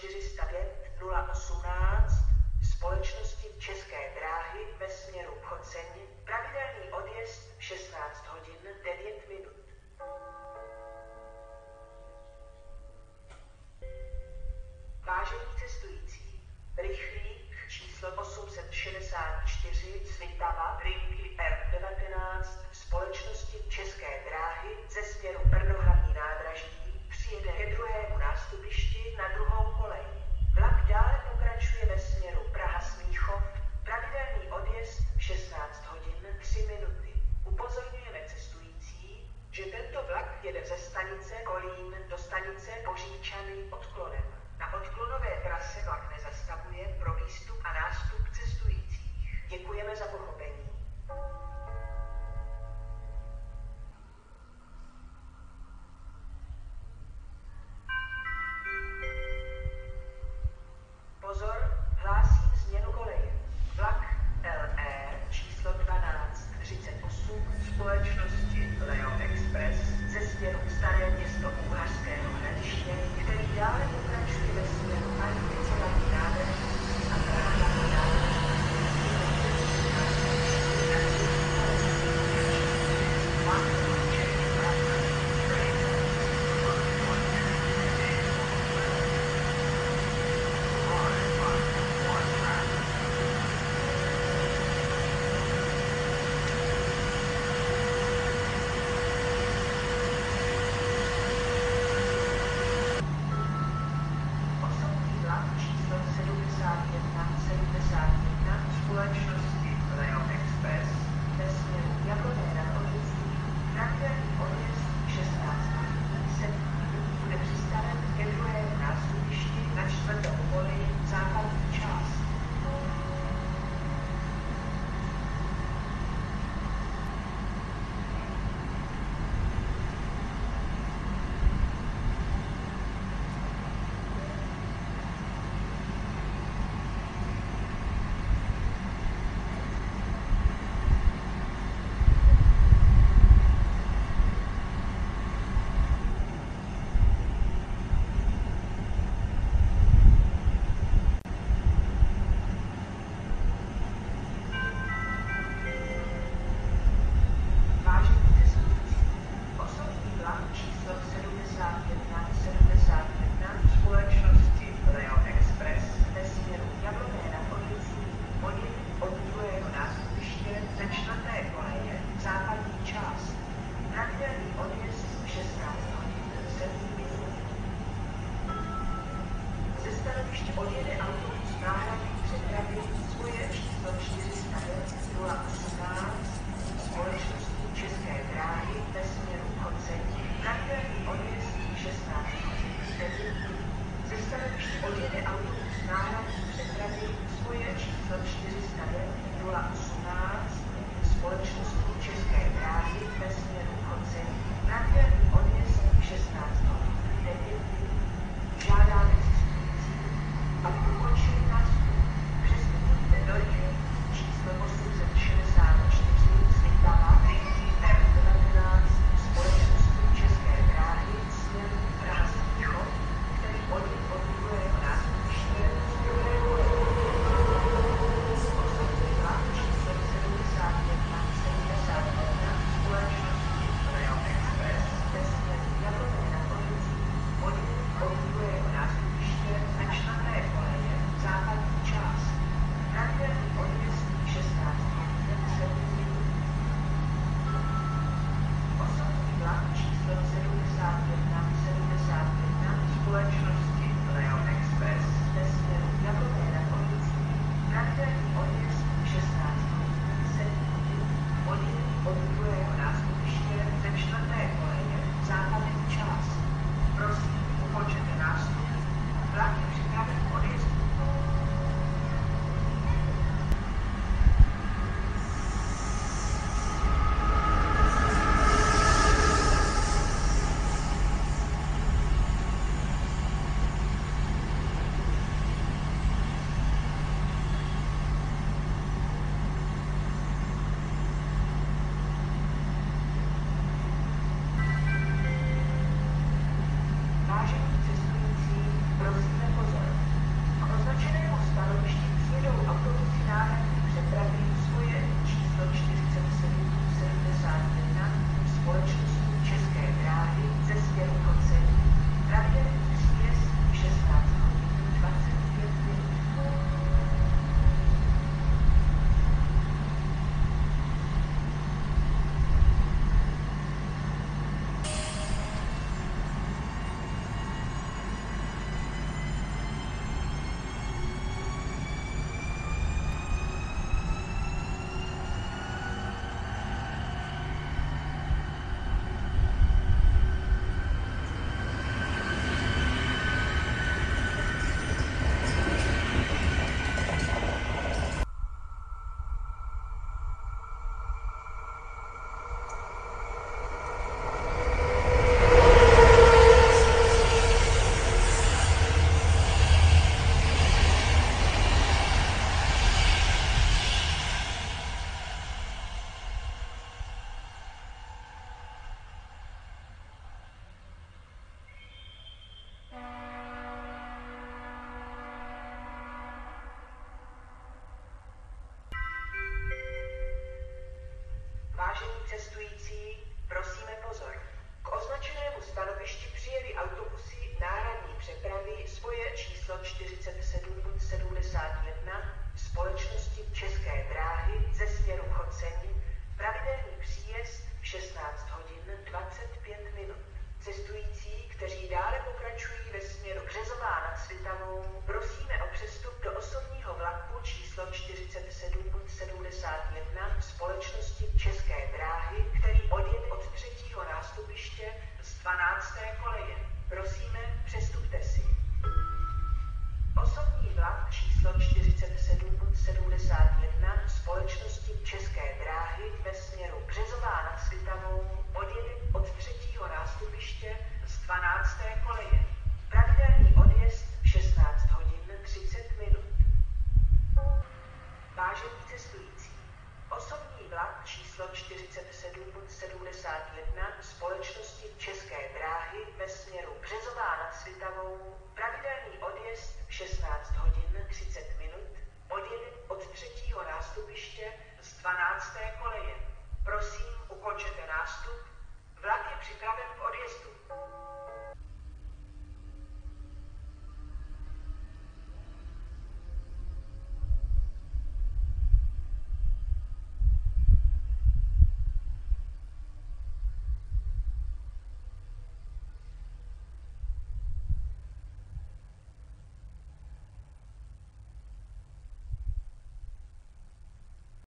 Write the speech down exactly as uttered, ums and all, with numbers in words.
čtyři sta pět nula osmnáct společnosti České dráhy ve směru Choceň, pravidelný odjezd šestnáct hodin devět minut. Vážení cestující, rychlík číslo osm set šedesát čtyři Svitava linky R devatenáct společnosti České dráhy ze směru Brno hlavní nádraží přijede ke druhému nástupišti na druhou kolej. čtyřicet sedm sedmdesát jedna společnosti České dráhy ve směru Březová nad Svitavou odjedy od třetího nástupiště z dvanácté koleje. Pravidelný odjezd šestnáct hodin třicet minut. Vážení cestující, osobní vlak číslo čtyřicet sedm sedmdesát jedna společnosti České dráhy ve směru Březová